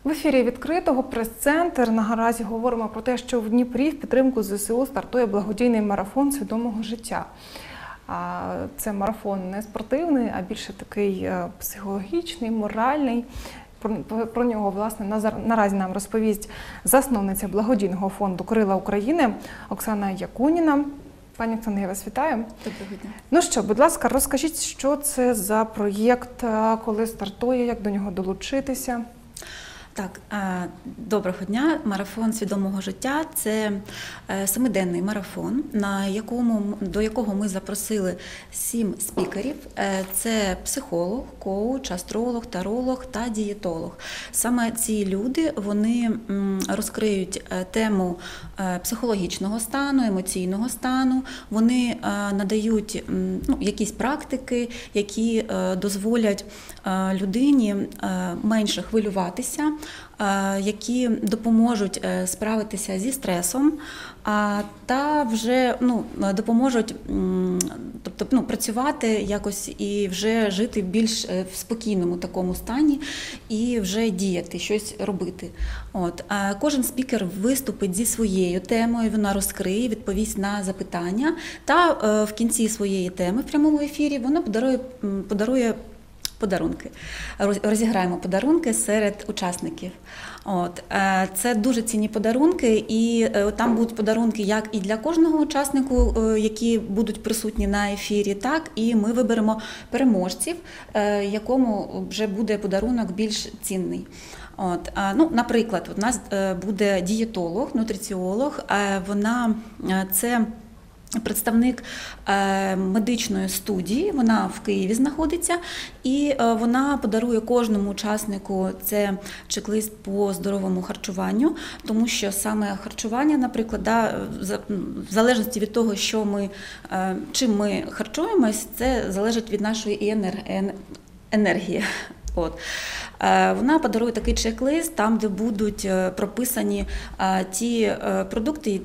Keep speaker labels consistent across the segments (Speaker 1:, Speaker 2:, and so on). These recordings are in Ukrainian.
Speaker 1: В ефірі відкритого прес-центр. Наразі говоримо про те, що в Дніпрі в підтримку ЗСУ стартує благодійний марафон свідомого життя. Це марафон не спортивний, а більше такий психологічний, моральний. Про нього, власне, наразі нам розповість засновниця благодійного фонду «Крила України» Оксана Якуніна. Пані Оксана, я вас вітаю.
Speaker 2: Доброго дня.
Speaker 1: Ну що, будь ласка, розкажіть, що це за проєкт, коли стартує, як до нього долучитися?
Speaker 2: Так, доброго дня. Марафон свідомого життя – це 7-денний марафон, до якого ми запросили 7 спікерів. Це психолог, коуч, астролог, таролог та дієтолог. Саме ці люди, вони розкриють тему психологічного стану, емоційного стану, вони надають якісь практики, які дозволять людині менше хвилюватися, які допоможуть справитися зі стресом та вже допоможуть працювати якось і вже жити більш в спокійному такому стані і вже діяти, щось робити. Кожен спікер виступить зі своєю темою, вона розкриє, відповість на запитання та в кінці своєї теми в прямому ефірі вона подарує подарунки. Розіграємо подарунки серед учасників. Це дуже цінні подарунки, і там будуть подарунки як і для кожного учаснику, які будуть присутні на ефірі, так і ми виберемо переможців, якому вже буде подарунок більш цінний. Наприклад, у нас буде дієтолог, нутриціолог, це представник медичної студії, вона в Києві знаходиться, і вона подарує кожному учаснику це чек-лист по здоровому харчуванню, тому що саме харчування, наприклад, в залежності від того, чим ми харчуємось, це залежить від нашої енергії. Вона подарує такий чек-лист, там, де будуть прописані ті продукти,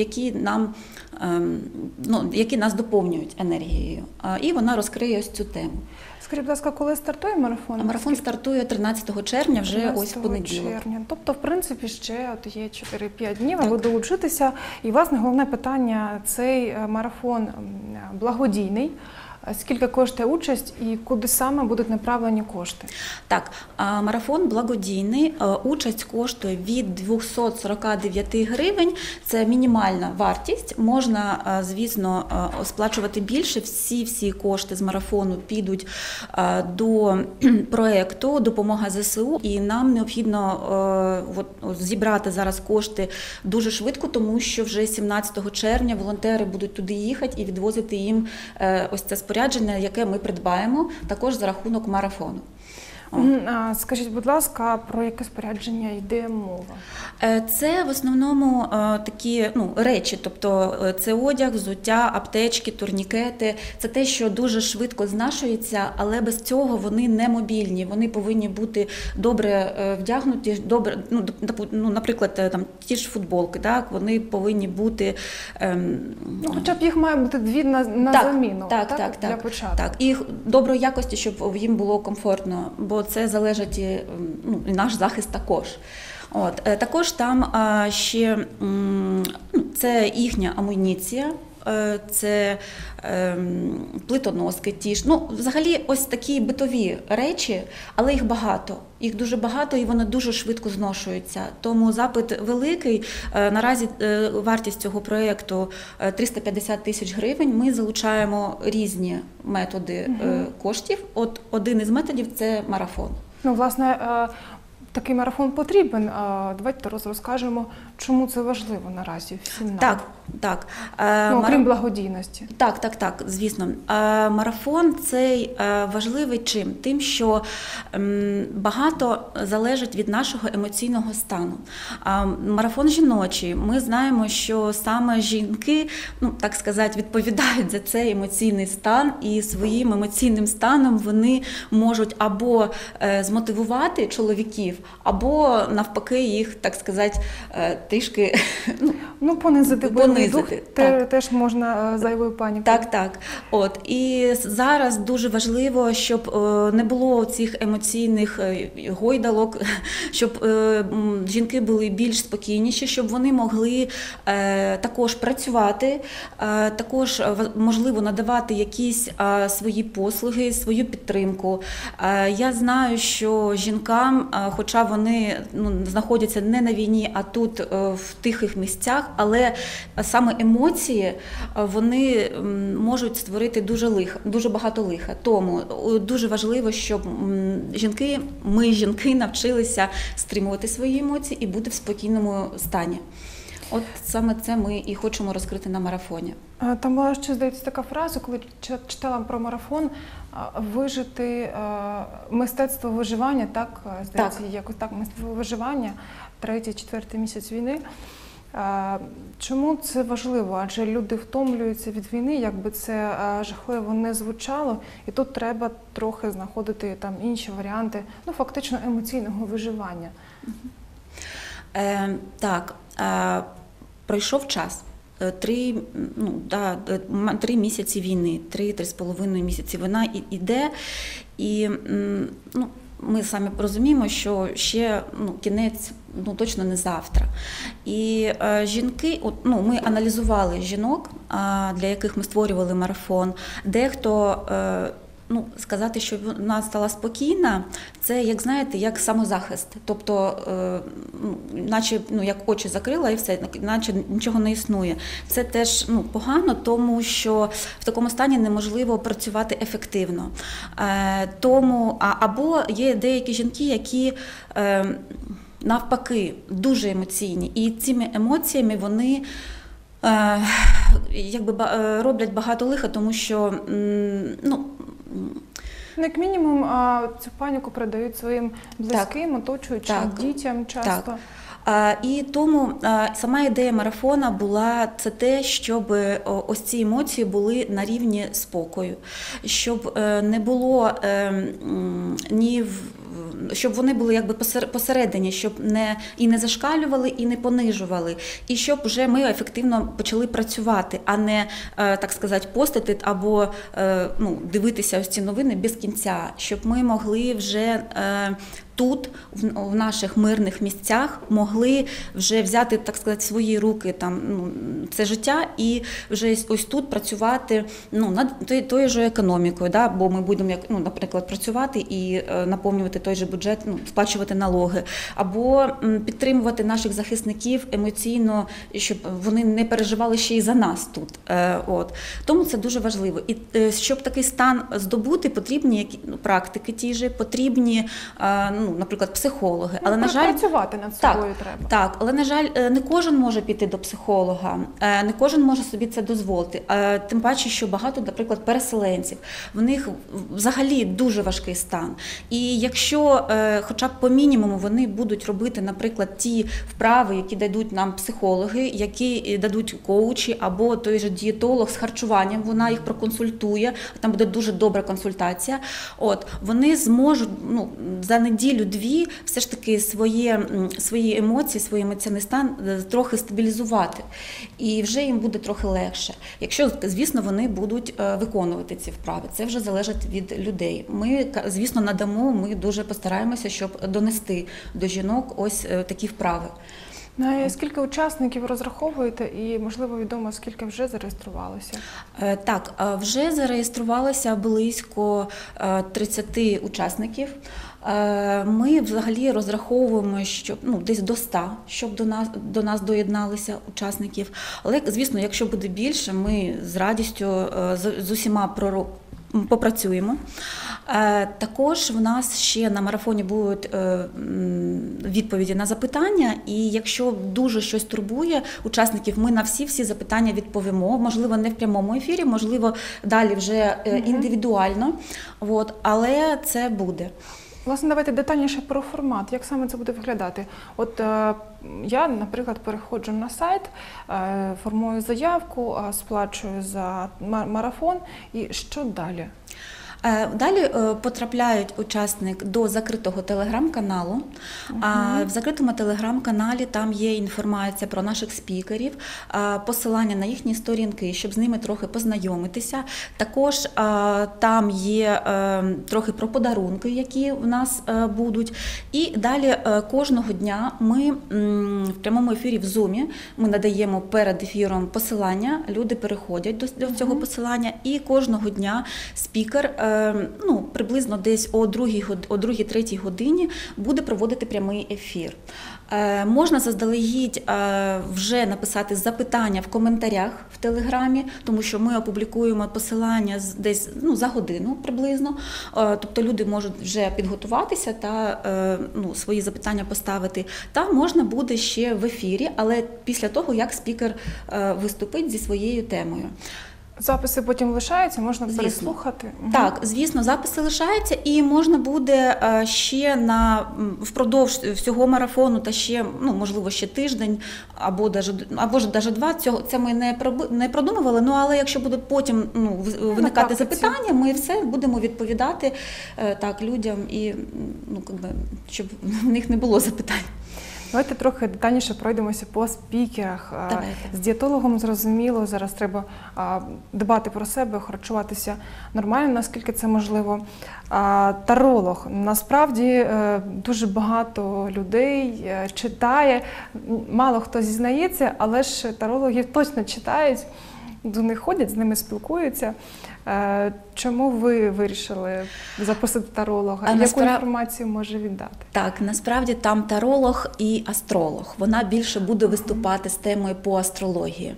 Speaker 2: які нас доповнюють енергією. І вона розкриє ось цю тему.
Speaker 1: Скажіть, будь ласка, коли стартує марафон?
Speaker 2: Марафон стартує 13 червня, вже ось в понеділок.
Speaker 1: Тобто, в принципі, ще є 4-5 днів, аби долучитися. І, власне, головне питання – цей марафон благодійний. Скільки коштує участь і куди саме будуть направлені кошти?
Speaker 2: Так, марафон благодійний. Участь коштує від 249 гривень. Це мінімальна вартість. Можна, звісно, сплачувати більше. Всі кошти з марафону підуть до проєкту «Допомога ЗСУ». І нам необхідно зібрати зараз кошти дуже швидко, тому що вже 17 червня волонтери будуть туди їхати і відвозити їм ось це спорядження, яке ми придбаємо, також за рахунок марафону.
Speaker 1: Скажіть, будь ласка, про яке спорядження йде мова?
Speaker 2: Це в основному такі речі, тобто це одяг, взуття, аптечки, турнікети. Це те, що дуже швидко знашується, але без цього вони не мобільні. Вони повинні бути добре вдягнуті, наприклад, ті ж футболки, так, вони повинні бути...
Speaker 1: Хоча б їх має бути 2 на заміну, для початку.
Speaker 2: Так, і доброї якості, щоб їм було комфортно, бо це залежить і наш захист також. Також там ще це їхня амуніція, це плитоноски ті ж. Взагалі ось такі битові речі, але їх багато. Їх дуже багато і вони дуже швидко зношуються. Тому запит великий. Наразі вартість цього проєкту 350 тисяч гривень. Ми залучаємо різні методи коштів. Один із методів – це марафон.
Speaker 1: Власне, такий марафон потрібен. Давайте розкажемо, чому це важливо наразі всім нам.
Speaker 2: Так.
Speaker 1: Окрім благодійності.
Speaker 2: Так, звісно. Марафон цей важливий чим? Тим, що багато залежить від нашого емоційного стану. Марафон жіночий. Ми знаємо, що саме жінки, так сказати, відповідають за цей емоційний стан, і своїм емоційним станом вони можуть або змотивувати чоловіків, або навпаки їх, так сказати, трішки
Speaker 1: Понизити бойовий дух
Speaker 2: так.
Speaker 1: теж можна зайвою панікою.
Speaker 2: Так. І зараз дуже важливо, щоб не було цих емоційних гойдалок, щоб жінки були більш спокійніші, щоб вони могли також працювати, також, можливо, надавати якісь свої послуги, свою підтримку. Я знаю, що жінкам, хоча вони знаходяться не на війні, а тут в тихих місцях, але саме емоції, вони можуть створити дуже багато лиха. Тому дуже важливо, щоб ми, жінки, навчилися стримувати свої емоції і бути в спокійному стані. От саме це ми і хочемо розкрити на марафоні.
Speaker 1: Там була ще, здається, така фраза, коли читала про марафон, вижити мистецтво виживання, так, здається, якось так, мистецтво виживання, 3-4 місяць війни. Чому це важливо? Адже люди втомлюються від війни, якби це жахливо не звучало, і тут треба трохи знаходити там інші варіанти, фактично емоційного виживання.
Speaker 2: Так, пройшов час. 3 місяці війни, 3-3,5 місяці війна іде, і ми самі розуміємо, що ще кінець точно не завтра. І жінки, ми аналізували жінок, для яких ми створювали марафон. Дехто, сказати, що вона стала спокійна, це, як знаєте, як самозахист. Тобто, наче як очі закрила і все, наче нічого не існує. Це теж погано, тому що в такому стані неможливо працювати ефективно. Або є деякі жінки, які навпаки дуже емоційні, і цими емоціями вони роблять багато лиха, тому що
Speaker 1: як мінімум, цю паніку передають своїм близьким, оточуючим, дітям часто.
Speaker 2: І тому сама ідея марафона була це те, щоб ось ці емоції були на рівні спокою, щоб не було щоб вони були якби посередині, щоб не зашкалювали і не понижували, і щоб вже ми ефективно почали працювати, а не, так сказати, постити або дивитися ось ці новини без кінця, щоб ми могли вже тут, в наших мирних місцях, могли вже взяти, так сказати, свої руки це життя і вже ось тут працювати над тою ж економікою, бо ми будемо, наприклад, працювати і наповнювати той же бюджет, сплачувати налоги, або підтримувати наших захисників емоційно, щоб вони не переживали ще й за нас тут. Тому це дуже важливо. І щоб такий стан здобути, потрібні практики ті ж, потрібні, наприклад, психологи. Але, на жаль,
Speaker 1: працювати над собою треба.
Speaker 2: Так, але, на жаль, не кожен може піти до психолога, не кожен може собі це дозволити. Тим паче, що багато, наприклад, переселенців, в них взагалі дуже важкий стан. І якщо хоча б по мінімуму вони будуть робити, наприклад, ті вправи, які дадуть нам психологи, які дадуть коучі, або той же дієтолог з харчуванням, вона їх проконсультує, там буде дуже добра консультація, вони зможуть за неділю-дві все ж таки свої емоції, свій емоційний стан трохи стабілізувати. І вже їм буде трохи легше. Якщо, звісно, вони будуть виконувати ці вправи. Це вже залежить від людей. Ми, звісно, надамо, ми дуже постараємося, щоб донести до жінок ось такі вправи.
Speaker 1: Скільки учасників розраховуєте і, можливо, відомо, скільки вже зареєструвалося?
Speaker 2: Так, вже зареєструвалося близько 30 учасників. Ми взагалі розраховуємо, що десь до 100, щоб до нас доєдналися учасників. Але, звісно, якщо буде більше, ми з радістю з усіма попрацюємо. Також в нас ще на марафоні будуть відповіді на запитання, і якщо дуже щось турбує учасників, ми на всі запитання відповімо. Можливо, не в прямому ефірі, можливо, далі вже індивідуально, але це буде.
Speaker 1: Власне, давайте детальніше про формат. Як саме це буде виглядати? Я, наприклад, переходжу на сайт, формую заявку, сплачую за марафон. І що далі?
Speaker 2: Далі потрапляють учасник до закритого телеграм-каналу. В закритому телеграм-каналі там є інформація про наших спікерів, посилання на їхні сторінки, щоб з ними трохи познайомитися. Також там є трохи про подарунки, які в нас будуть. І далі кожного дня ми в прямому ефірі в Zoom ми надаємо перед ефіром посилання, люди переходять до цього посилання, і кожного дня спікер приблизно десь о 2-3 годині буде проводити прямий ефір. Можна заздалегідь вже написати запитання в коментарях в Телеграмі, тому що ми опублікуємо посилання десь за годину приблизно, тобто люди можуть вже підготуватися та свої запитання поставити. Та можна буде ще в ефірі, але після того, як спікер виступить зі своєю темою.
Speaker 1: Записи потім лишаються, можна переслухати?
Speaker 2: Так, звісно, записи лишаються, і можна буде ще впродовж всього марафону, та ще, можливо, ще тиждень, або навіть 2, це ми не продумували, але якщо будуть потім виникати запитання, ми все будемо відповідати людям, і щоб в них не було запитань.
Speaker 1: Давайте трохи детальніше пройдемося по спікерах.
Speaker 2: Давайте.
Speaker 1: З дієтологом зрозуміло, зараз треба дбати про себе, харчуватися нормально, наскільки це можливо. Таролог. Насправді дуже багато людей читає, мало хто зізнається, але ж тарологів точно читають, до них ходять, з ними спілкуються. Чому ви вирішили запросити таролога? Яку інформацію може віддати?
Speaker 2: Так, насправді там таролог і астролог. Вона більше буде виступати з темою по астрології.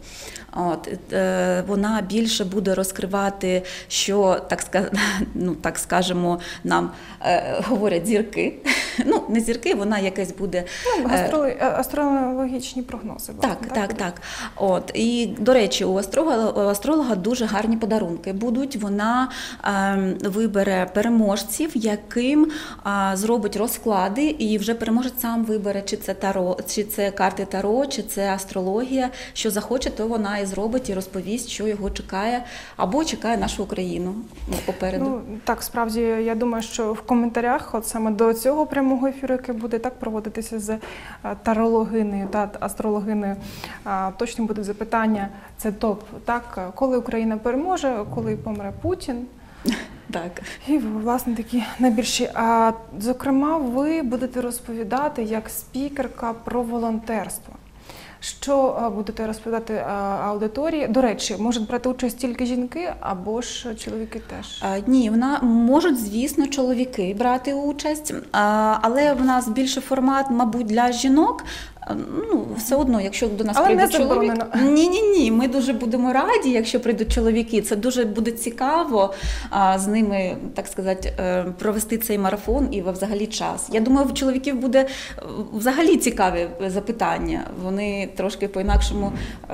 Speaker 2: Вона більше буде розкривати, що, так скажемо, нам говорять зірки. Не зірки, вона якась буде...
Speaker 1: Астрологічні прогнози.
Speaker 2: Так. І, до речі, у астролога дуже гарні подарунки будуть. Вона вибере переможців, яким зробить розклади, і вже переможець сам вибере, чи це таро, чи це карти таро, чи це астрологія. Що захоче, то вона і зробить, і розповість, що його чекає, або чекає нашу Україну попереду.
Speaker 1: Так, справді, я думаю, що в коментарях, от саме до цього прямого ефіру, який буде так проводитися з тарологинею та астрологинею, точно будуть запитання, це топ, так, коли Україна переможе, коли помре Путін.
Speaker 2: Так.
Speaker 1: І, власне, такі найбільші. Зокрема, ви будете розповідати як спікерка про волонтерство. Що будете розповідати аудиторії? До речі, можуть брати участь тільки жінки, або ж чоловіки теж?
Speaker 2: Ні, можуть, звісно, чоловіки брати участь, але в нас більше формат, мабуть, для жінок. Все одно, якщо до нас прийдуть чоловіки... Ні, ми дуже будемо раді, якщо прийдуть чоловіки. Це дуже буде цікаво з ними, так сказати, провести цей марафон і взагалі час. Я думаю, у чоловіків буде взагалі цікаві запитання. Вони трошки по-інакшому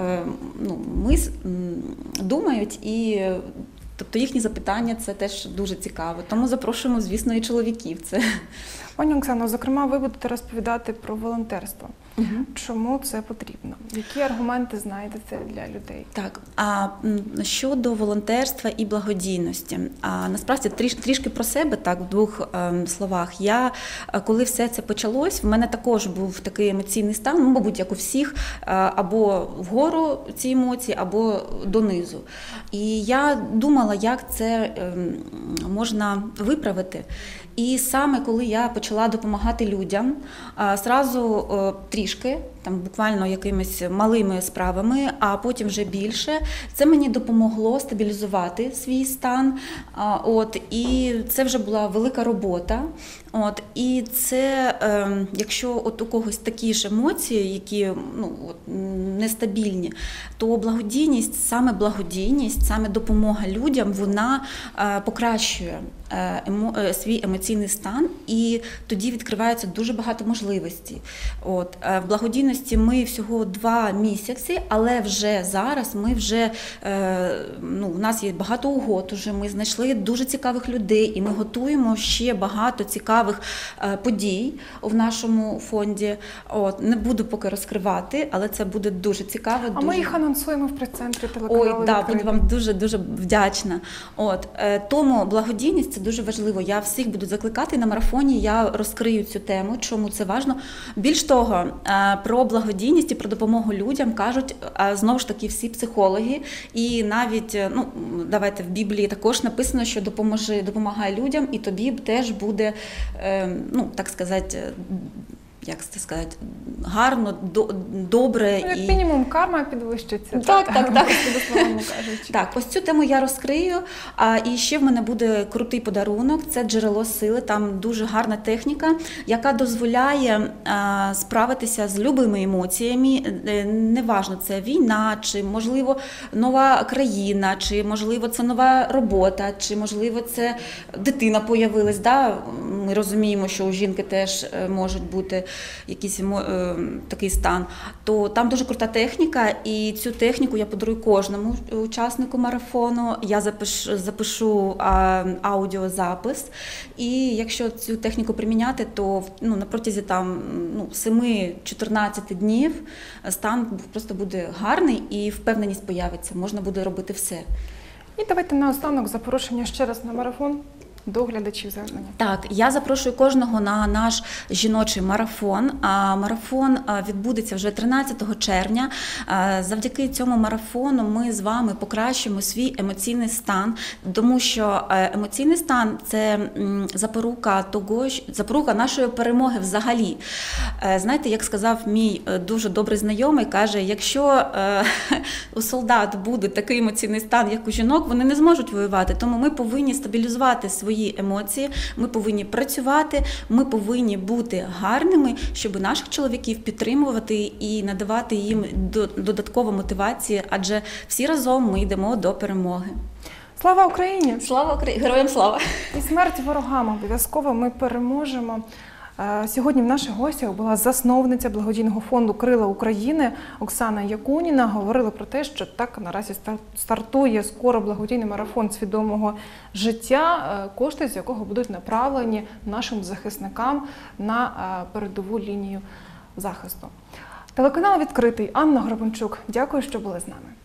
Speaker 2: думають, і тобто їхні запитання – це теж дуже цікаво. Тому запрошуємо, звісно, і чоловіків.
Speaker 1: Пані Оксано, зокрема, ви будете розповідати про волонтерство. Чому це потрібно? Які аргументи знайдете для людей?
Speaker 2: Так, щодо волонтерства і благодійності. Насправді, трішки про себе, так, в 2 словах. Я, коли все це почалось, в мене також був такий емоційний стан, мабуть, як у всіх, або вгору ці емоції, або донизу. І я думала, як це можна виправити. І саме коли я почала допомагати людям, зразу трішки, буквально якимись малими справами, а потім вже більше, це мені допомогло стабілізувати свій стан. І це вже була велика робота. І це, якщо у когось такі ж емоції, які нестабільні, то благодійність, саме допомога людям, вона покращує свій емоційний стан, і тоді відкривається дуже багато можливостей. В благодійності ми всього 2 місяці, але вже зараз у нас є багато угод, ми знайшли дуже цікавих людей, і ми готуємо ще багато цікавих цікавих подій в нашому фонді. От, не буду поки розкривати, але це буде дуже цікаво.
Speaker 1: А
Speaker 2: дуже...
Speaker 1: ми їх анонсуємо в прес-центрі телеканалу
Speaker 2: Ой, да,
Speaker 1: «Відкритий».
Speaker 2: буду вам дуже-дуже вдячна. От, тому благодійність – це дуже важливо. Я всіх буду закликати на марафоні, я розкрию цю тему, чому це важливо. Більш того, про благодійність і про допомогу людям кажуть, знову ж таки, всі психологи. І навіть, ну, давайте, в Біблії також написано, що допомагай людям, і тобі теж буде, ну, так сказати, як це сказати, гарно, добре.
Speaker 1: Ну, як мінімум, карма підвищиться.
Speaker 2: Так.
Speaker 1: Так,
Speaker 2: ось цю тему я розкрию. І ще в мене буде крутий подарунок, це джерело сили, там дуже гарна техніка, яка дозволяє справитися з любими емоціями, неважно, це війна, чи, можливо, нова країна, чи, можливо, це нова робота, чи, можливо, це дитина появилась. Да? Ми розуміємо, що у жінки теж можуть бути якийсь такий стан, то там дуже крута техніка, і цю техніку я подарую кожному учаснику марафону. Я запишу аудіозапис, і якщо цю техніку приміняти, то на протязі 7-14 днів стан просто буде гарний і впевненість появиться, можна буде робити все.
Speaker 1: І давайте наостанок запрошення ще раз на марафон. До глядачів звернення.
Speaker 2: Так, я запрошую кожного на наш жіночий марафон. Марафон відбудеться вже 13 червня. Завдяки цьому марафону ми з вами покращимо свій емоційний стан, тому що емоційний стан – це запорука нашої перемоги взагалі. Знаєте, як сказав мій дуже добрий знайомий, каже, якщо у солдат буде такий емоційний стан, як у жінок, вони не зможуть воювати, тому ми повинні стабілізувати свої емоції, ми повинні працювати, ми повинні бути гарними, щоб наших чоловіків підтримувати і надавати їм додаткову мотивацію, адже всі разом ми йдемо до перемоги.
Speaker 1: Слава Україні!
Speaker 2: Слава Україні! Героям слава!
Speaker 1: І смерть ворогам обов'язково ми переможемо. Сьогодні в наших гостях була засновниця благодійного фонду «Крила України» Оксана Якуніна. Говорили про те, що так наразі стартує скоро благодійний марафон свідомого життя, кошти з якого будуть направлені нашим захисникам на передову лінію захисту. Телеканал «Відкритий». Анна Гребенчук. Дякую, що були з нами.